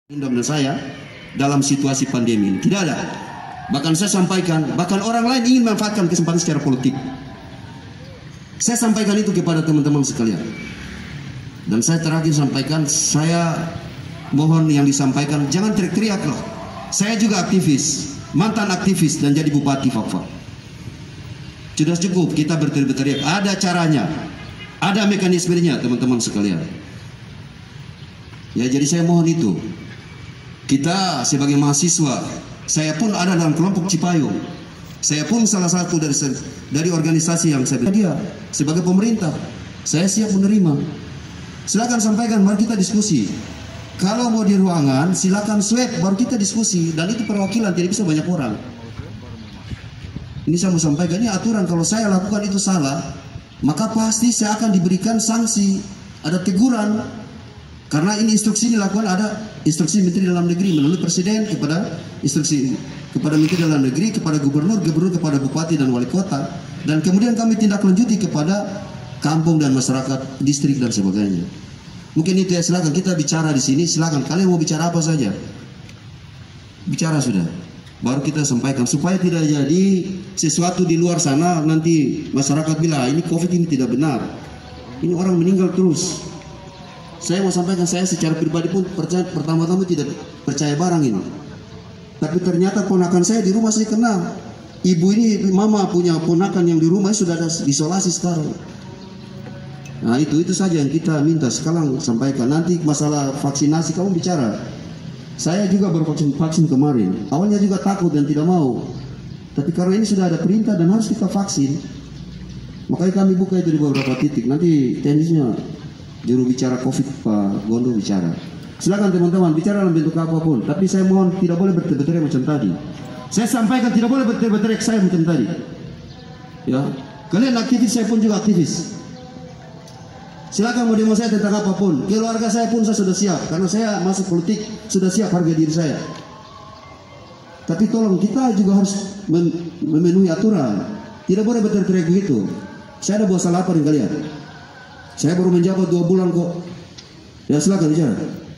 Dan saya dalam situasi pandemi ini tidak ada. Bahkan saya sampaikan, bahkan orang lain ingin memanfaatkan kesempatan secara politik. Saya sampaikan itu kepada teman-teman sekalian. Dan saya terakhir sampaikan, saya mohon yang disampaikan jangan teriak-teriak lah. Saya juga aktivis, mantan aktivis dan jadi bupati Fakfak. Sudah cukup kita berteriak-teriak. Ada caranya, ada mekanismenya teman-teman sekalian. Ya, jadi saya mohon itu. Kita sebagai mahasiswa, saya pun ada dalam kelompok Cipayung. Saya pun salah satu dari organisasi yang saya dia sebagai pemerintah. Saya siap menerima. Silakan sampaikan, mari kita diskusi. Kalau mau di ruangan, silakan swab, baru kita diskusi. Dan itu perwakilan, tidak bisa banyak orang. Ini saya mau sampaikan, ini aturan. Kalau saya lakukan itu salah, maka pasti saya akan diberikan sanksi, ada teguran. Karena ini instruksi dilakukan, ada instruksi Menteri Dalam Negeri melalui Presiden kepada instruksi kepada Menteri Dalam Negeri, kepada Gubernur kepada Bupati dan Wali Kota, dan kemudian kami tindak lanjuti kepada kampung dan masyarakat, distrik dan sebagainya. Mungkin itu ya, silakan kita bicara di sini, silakan kalian mau bicara apa saja, bicara sudah, baru kita sampaikan supaya tidak jadi sesuatu di luar sana nanti masyarakat bilang ini COVID ini tidak benar, ini orang meninggal terus. Saya mau sampaikan, saya secara pribadi pun pertama-tama tidak percaya barang ini. Tapi ternyata ponakan saya di rumah saya kenal. Ibu ini, mama punya ponakan yang di rumah sudah ada isolasi sekarang. Nah itu saja yang kita minta sekarang sampaikan. Nanti masalah vaksinasi kamu bicara. Saya juga baru vaksin kemarin. Awalnya juga takut dan tidak mau. Tapi karena ini sudah ada perintah dan harus kita vaksin, makanya kami buka itu di beberapa titik. Nanti teknisnya juru bicara COVID Pak Gondo bicara. Silakan teman-teman bicara dalam bentuk apapun. Tapi saya mohon tidak boleh berteriak macam tadi. Saya sampaikan tidak boleh berteriak saya macam tadi. Ya, kalian aktivis, saya pun juga aktivis. Silakan mau demo saya tentang apapun. Keluarga saya pun saya sudah siap. Karena saya masuk politik sudah siap harga diri saya. Tapi tolong kita juga harus memenuhi aturan. Tidak boleh berteriak begitu. Saya ada buat salah apa dengan kalian? Saya baru menjabat 2 bulan kok. Ya silakan bicara.